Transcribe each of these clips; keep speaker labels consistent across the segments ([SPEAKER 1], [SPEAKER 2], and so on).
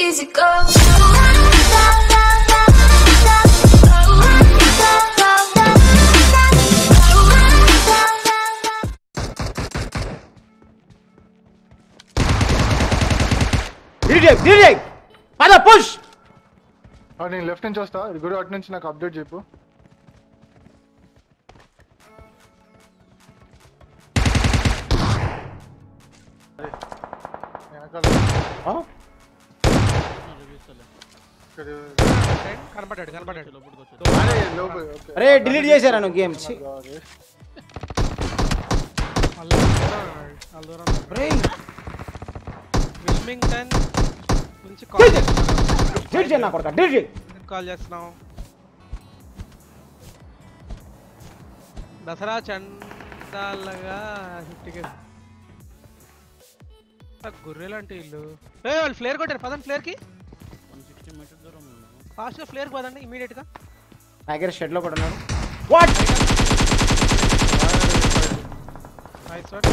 [SPEAKER 1] easy go.
[SPEAKER 2] DJ pada push
[SPEAKER 3] నేను left నుంచి వస్తా గురు అటు నుంచి నాకు అప్డేట్ చెప్పు
[SPEAKER 2] అరే డిలీట్ చేశారా నువ్వు గేమ్
[SPEAKER 4] కాల్ చేస్తున్నాం దసరా చందాలగా గొర్రెలాంటి ఇల్లు వాళ్ళు ఫ్లేర్ కొట్టారు పదండి ఫ్లేర్ కి 160 మీటర్ దూరం ఫాస్ట్ గా ఫ్లేర్ పదండి ఇమీడియట్ గా
[SPEAKER 2] టైగర్ షెడ్ లో కూడా ఉన్నాడు వాట్
[SPEAKER 4] నైస్ షాట్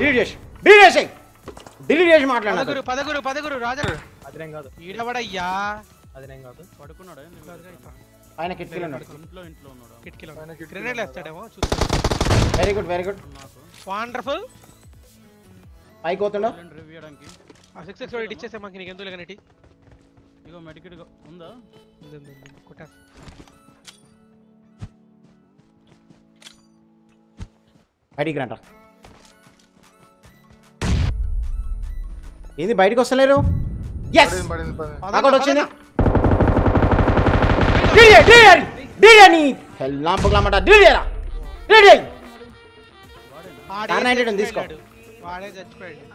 [SPEAKER 2] డిలీట్ చేసి మాట్లాడు
[SPEAKER 4] పదగురు రాజా అదిరేం కాదు ఈడవడయ్యా అదిరేం కాదు పడుకున్నాడు
[SPEAKER 2] ఆయన కిటికీలో ఉన్నాడు
[SPEAKER 4] ఇంట్లో ఉన్నాడు కిటికీలో గ్రెనేడ్ వేస్తాడేమో చూస్తా
[SPEAKER 2] వెరీ గుడ్
[SPEAKER 4] వండర్ఫుల్
[SPEAKER 2] పైకి పోతుండో
[SPEAKER 4] రివ్యూ చేయడానికి ఆ 6x వాడి ఇచ్చేసే మాకు నీకు ఎందుకు లేగనేటి ఇగో మెడికెట్ ఉందా ఉంది కొట్టా
[SPEAKER 2] బయటికి రంట ఏంది బయటికి వస్తలేరు వచ్చింది తీసుకో
[SPEAKER 4] వాడే చచ్చిపోయాడు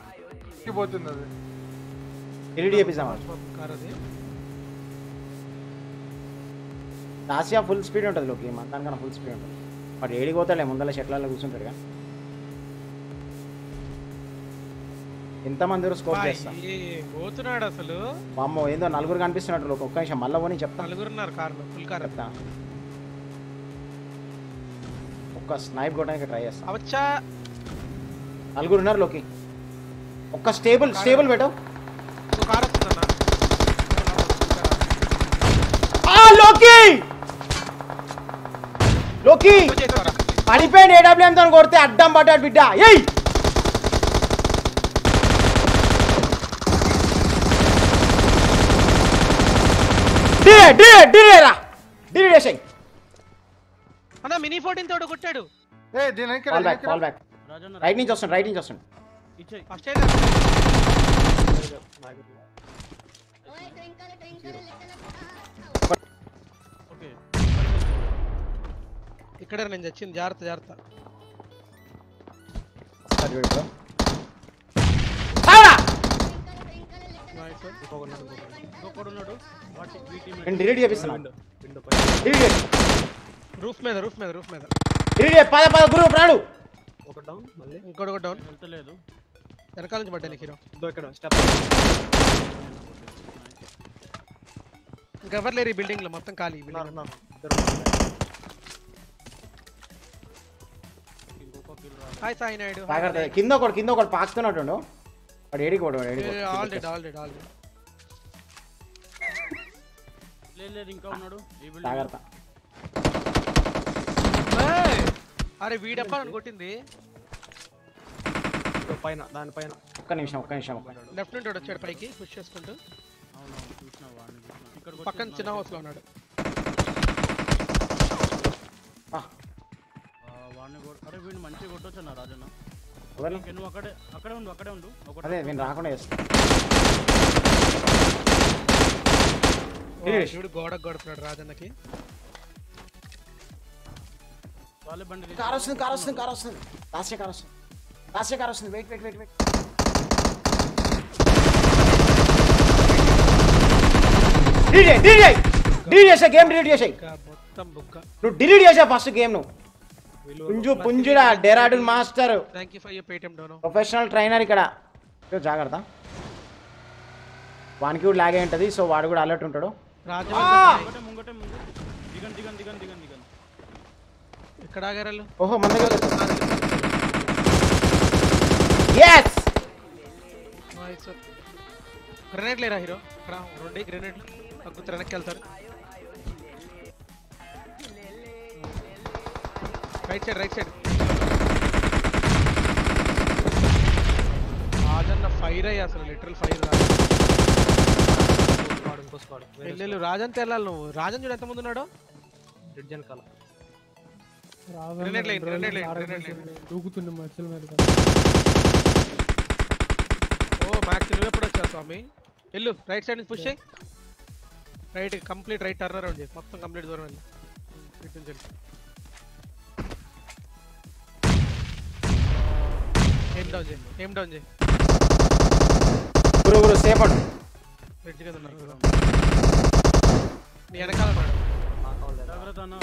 [SPEAKER 2] రాసియా ఫుల్ స్పీడ్ ఉంటుంది లోకి దానికన్నా ఫుల్ స్పీడ్ ఉంటుంది వాడు ఏడికి పోతాడులే ముందర షెట్లలో కూర్చుంటాడు కానీ ఎంతమంది స్కోప్ చేస్తా
[SPEAKER 4] పోతున్నాడు అసలు
[SPEAKER 2] అమ్మో ఏందో నలుగురు కనిపిస్తున్నట్టు ఒక్క నిమిషం మళ్ళీ పోనీ చెప్తా
[SPEAKER 4] నలుగురున్నారు కార్లో ఫుల్ కార్
[SPEAKER 2] చెప్తా ఒక్క స్నైప్ కొట్టడానికి ట్రై చేస్తా
[SPEAKER 4] అవచ్చా
[SPEAKER 2] నలుగురు ఉన్నారు లోకి ఒక్క స్టేబుల్ పెట్టావు
[SPEAKER 4] కార్ వస్తుందన్నా
[SPEAKER 2] లోకి పడిపోయింది ఏడబ్ల్యూఎం తో కొడితే అడ్డం పడ్డాడు బిడ్డ ఏయ్
[SPEAKER 4] అన్న మినీ 14 తోడు కొట్టాడు
[SPEAKER 2] రైట్ నుంచి వస్తాడు
[SPEAKER 4] ఫస్ట్ ఇక్కడ నేను చచ్చింది జాగ్రత్త
[SPEAKER 2] డిలీట్ చేపిస్తున్నాడు
[SPEAKER 4] రూఫ్ మీద
[SPEAKER 2] పద గ్రూప్ రాడు
[SPEAKER 4] ఇంకోటి డౌన్ వెళ్తలేదు వెనకాల నుంచి పడ్డా హీరో ఇంకెవరు లేరు ఈ బిల్డింగ్ లో మొత్తం ఖాళీ హాయ్ సాయి నాయుడు
[SPEAKER 2] కింద ఒకటి పాకుతున్నట్టు వాడు ఏడికి పోడు
[SPEAKER 4] ఆల్రెడీ
[SPEAKER 5] ఇంకా ఉన్నాడు
[SPEAKER 2] జాగ్రత్త
[SPEAKER 4] అరే వీడప్ప నన్ను కొట్టింది
[SPEAKER 5] దానిపైన
[SPEAKER 2] ఒక్క నిమిషం
[SPEAKER 4] లెఫ్ట్ నుండి వచ్చాడు పైకి పుష్ చేసుకుంటూ పక్కన చిన్న హౌస్ లో ఉన్నాడు
[SPEAKER 5] అరే వీడిని మంచిగా కొట్టొచ్చు రాజన్న నువ్వు అక్కడే ఉండు
[SPEAKER 2] అదే నేను రాకుండా చేస్తా
[SPEAKER 4] గోడ గడుపున్నాడు రాజన్నకి
[SPEAKER 2] కార్ వస్తుంది వెయిట్ గేమ్ డిలీట్ చేసాయి నువ్వు డిలీట్ చేసావు ఫస్ట్ గేమ్ నువ్వు పుంజుడా డెరాడూన్ మాస్టర్ ప్రొఫెషనల్ ట్రైనర్ ఇక్కడ జాగ్రత్త వానికి కూడా లాగే ఉంటుంది సో వాడు కూడా అలర్ట్ ఉంటాడు
[SPEAKER 4] ఇక్కడ ఆగారు
[SPEAKER 2] ఓహో మన దగ్గర yes
[SPEAKER 4] గ్రెనేడ్ లేరా హీరో ఇక్కడ 2 గ్రెనేడ్లు తగ్గుతూ వెనక్కి వెళ్తారు రైట్ సైడ్ రాజన్న ఫైర్ అయ్యా అసలు లిటరల్ ఫైర్ వెళ్ళు రాజన్ తెల్లాలి నువ్వు రాజన్ చూడు ఎంత ముందు ఉన్నాడో
[SPEAKER 1] దూకుతుండే మనుషుల మీద
[SPEAKER 4] ఓ మ్యాక్స్ నువ్వు ఎప్పుడు వచ్చావు స్వామి వెళ్ళు రైట్ సైడ్ నుంచి పుష్ చేయి right complete right turn around చేయి మొత్తం కంప్లీట్ దూరం వెళ్ళి ఇటు నుంచి ఏం డౌన్ చేయి
[SPEAKER 2] బ్రో సేఫ్ అడు
[SPEAKER 4] బ్రిడ్జ్ కింద ఉన్నారు నీ వెనకాల ఉన్నాడు
[SPEAKER 5] జాగ్రత్త అన్న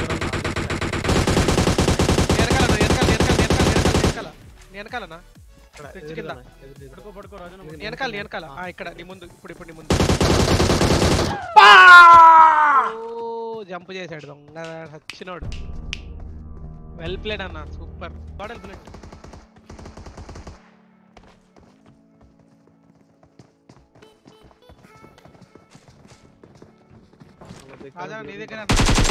[SPEAKER 4] వెనకాలనా బ్రిడ్జ్ కింద
[SPEAKER 5] పడుకో రాజన్న
[SPEAKER 4] వెనకాల ఇక్కడ నీ ముందు ఇప్పుడు నీ ముందు జంప్ చేశాడు దొంగ వచ్చినోడు వెల్ ప్లేడ్ అన్న సూపర్ బాడల్ బుల్లెట్ రాజా నీ దగ్గర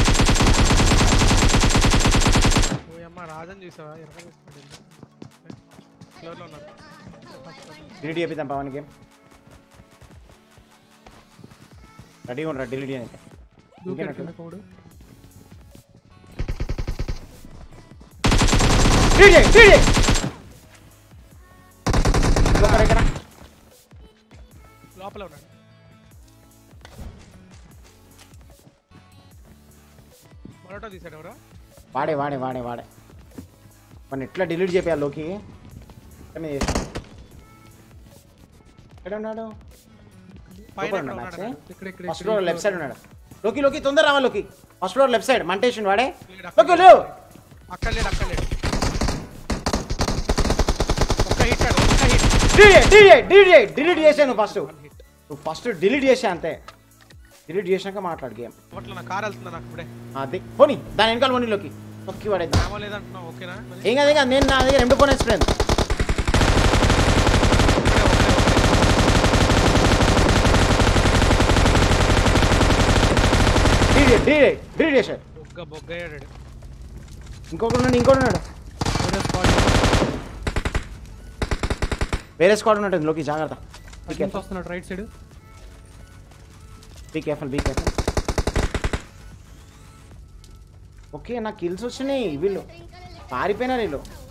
[SPEAKER 4] ఓయమ్మ రాజన్ చూసావా ఫ్లోర్లో ఉన్నారు
[SPEAKER 2] డిలీట్ చేపిద్దాం పవన్ గేమ్ రెడీగా ఉండరా డిలీట్ చేయడానికి
[SPEAKER 1] కోడు
[SPEAKER 4] లోపల ఉన్నాడు మరోటో తీసాడు ఎవరో
[SPEAKER 2] వాడే మన ఎట్లా డిలీట్ చేయాలి లోకి ఎక్కడ ఉన్నాడు ఫస్ట్ ఫ్లోర్ లెఫ్ట్ సైడ్ ఉన్నాడు లోకి తొందర రావాలి లోకి ఫస్ట్ ఫ్లోర్ లెఫ్ట్ సైడ్ మంటేషన్ వాడే లోకి లేవు
[SPEAKER 4] అక్కడ లేడు ఒక్క హిట్
[SPEAKER 2] డిలీట్ చేశాను ఫస్ట్ డిలీట్ చేసా అంతే డిలీట్ చేశాక మాట్లాడు గేమ్
[SPEAKER 4] అట్లా నా కార్ వెళ్తుందా నాకు ఇప్పుడే
[SPEAKER 2] అది పోనీ దాని వెనకాల పోనీ లోకి తొక్కి పడేద్దాం
[SPEAKER 4] ఏమో లేదంటున్నావు ఓకేనా
[SPEAKER 2] ఏం కాదు నేను నా దగ్గర M2 ఎక్స్పీరియన్స్ డిలీట్ చేశాడు
[SPEAKER 4] బొగ్గ అయ్యాడు
[SPEAKER 2] ఇంకొకటి ఉన్నాడు వేరే స్క్వాడ్ ఉన్నట్టు లోకి జాగ్రత్త
[SPEAKER 1] వస్తున్నాడు right side
[SPEAKER 2] be careful okay నాకు కిల్స్ వచ్చినాయి వీళ్ళు పారిపోయినారు వీళ్ళు